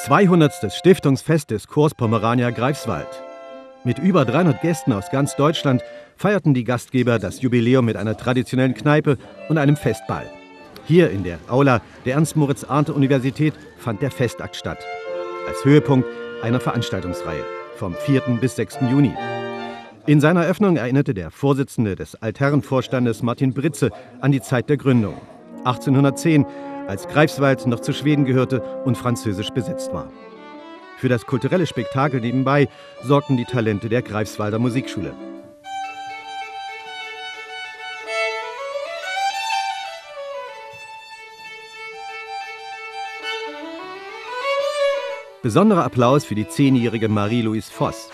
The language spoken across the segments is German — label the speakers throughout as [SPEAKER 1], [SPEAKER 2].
[SPEAKER 1] 200. Stiftungsfest des Corps Pomerania Greifswald. Mit über 300 Gästen aus ganz Deutschland feierten die Gastgeber das Jubiläum mit einer traditionellen Kneipe und einem Festball. Hier in der Aula der Ernst-Moritz-Arndt-Universität fand der Festakt statt. Als Höhepunkt einer Veranstaltungsreihe vom 4. bis 6. Juni. In seiner Eröffnung erinnerte der Vorsitzende des Altherrenvorstandes Martin Britze an die Zeit der Gründung. 1810, als Greifswald noch zu Schweden gehörte und französisch besetzt war. Für das kulturelle Spektakel nebenbei sorgten die Talente der Greifswalder Musikschule. Besonderer Applaus für die 10-jährige Marie-Louise Voss.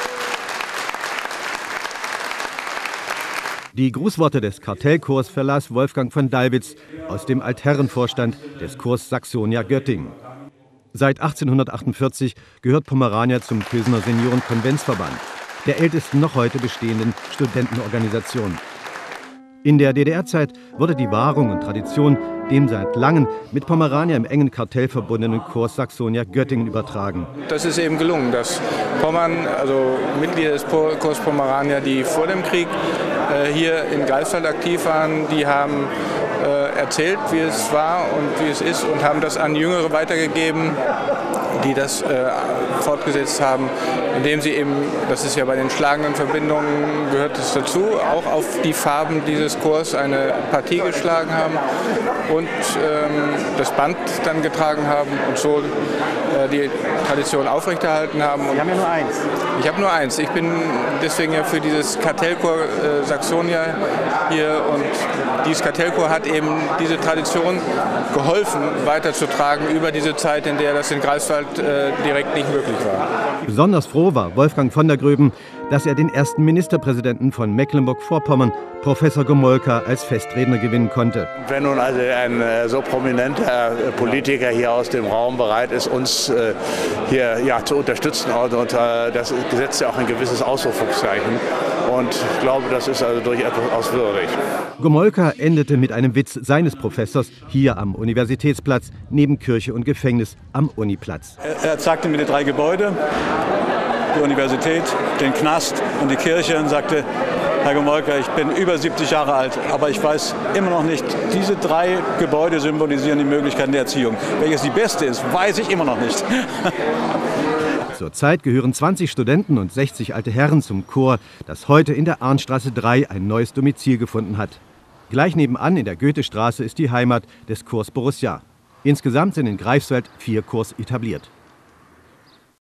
[SPEAKER 1] Die Grußworte des Kartellchors verlas Wolfgang von Dalwitz aus dem Altherrenvorstand des Corps Saxonia Göttingen. Seit 1848 gehört Pomerania zum Kösener Seniorenkonventsverband, der ältesten noch heute bestehenden Studentenorganisation. In der DDR-Zeit wurde die Wahrung und Tradition dem seit langem mit Pomerania im engen Kartell verbundenen Corps Saxonia Göttingen übertragen.
[SPEAKER 2] Das ist eben gelungen, dass Pommern, also Mitglieder des Corps Pomerania, die vor dem Krieg hier in Greifswald aktiv waren, die haben erzählt, wie es war und wie es ist und haben das an Jüngere weitergegeben, die das fortgesetzt haben, indem sie eben, das ist ja bei den schlagenden Verbindungen, gehört es dazu, auch auf die Farben dieses Chors eine Partie geschlagen haben und das Band dann getragen haben und so die Tradition aufrechterhalten haben.
[SPEAKER 3] Sie haben ja nur eins.
[SPEAKER 2] Ich habe nur eins. Ich bin deswegen ja für dieses Kartellchor Saxonia hier und dieses Kartellchor hat eben diese Tradition geholfen, weiterzutragen über diese Zeit, in der das in Greifswald direkt nicht möglich war.
[SPEAKER 1] Besonders froh war Wolfgang von der Gröben, dass er den ersten Ministerpräsidenten von Mecklenburg-Vorpommern, Professor Gomolka, als Festredner gewinnen konnte.
[SPEAKER 4] Wenn nun also ein so prominenter Politiker hier aus dem Raum bereit ist, uns hier zu unterstützen, und das setzt ja auch ein gewisses Ausrufungszeichen. Und ich glaube, das ist also durchaus würdig.
[SPEAKER 1] Gomolka endete mit einem Witz seines Professors hier am Universitätsplatz, neben Kirche und Gefängnis am Uniplatz.
[SPEAKER 5] Er zeigte mir die 3 Gebäude, die Universität, den Knast und die Kirche und sagte: Herr Gomolka, ich bin über 70 Jahre alt, aber ich weiß immer noch nicht, diese 3 Gebäude symbolisieren die Möglichkeiten der Erziehung. Welches die beste ist, weiß ich immer noch nicht.
[SPEAKER 1] Zurzeit gehören 20 Studenten und 60 alte Herren zum Chor, das heute in der Arndtstraße 3 ein neues Domizil gefunden hat. Gleich nebenan in der Goethestraße ist die Heimat des Corps Borussia. Insgesamt sind in Greifswald 4 Corps etabliert.